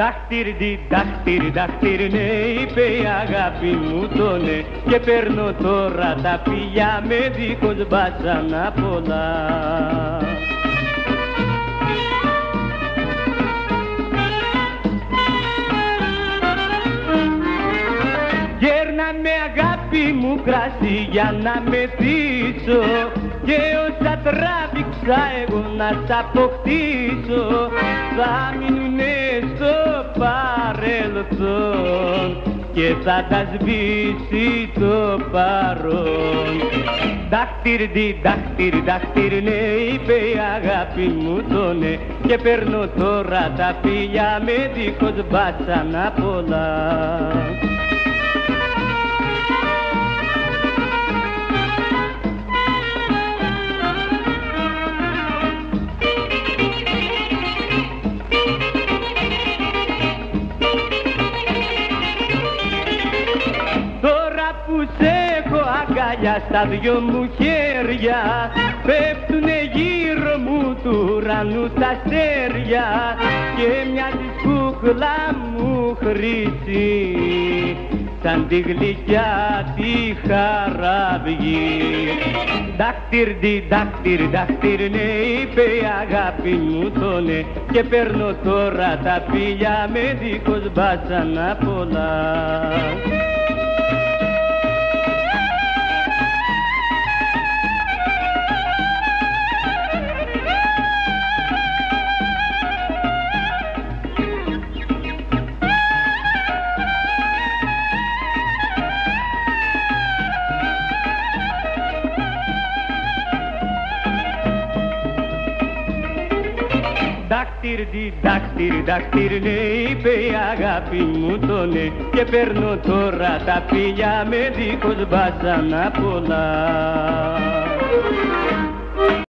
Δάχτυρι, δάχτυρι, ναι, είπε η αγάπη μου το ναι. Και παίρνω τώρα τα φιλιά με δίχως μπάσανα πολλά. Γέρναμε αγάπη μου κρασί για να μεθύσω, και όσα τράβηξα εγώ να σ' αποκτήσω θα μείνουνε στο παρελθόν και θα τα σβήσει το παρόν. Δάχτυρι, δάχτυρι, δάχτυρι, ναι, είπε η αγάπη μου το ναι. Και παίρνω τώρα τα φιλιά με δίχως μπάσανα πολλά. Αγκαλιά στα δυο μου χέρια, πέφτουνε γύρω μου του ουρανού τα αστέρια και μοιάζει κούκλα μου χρυσή σαν τη γλυκιά τη χαραυγή. Δάχτυρι, δάχτυρι, δάχτυρι, ναι, είπε η αγάπη μου το ναι. Και παίρνω τώρα τα φιλιά με δίχως μπάσανα πολλά. Δάχτυρι, δάχτυρι, δάχτυρι, ναι, είπε η αγάπη μου το ναι. Και παίρνω τώρα τα φιλιά με δίχως μπάσανα πολλά.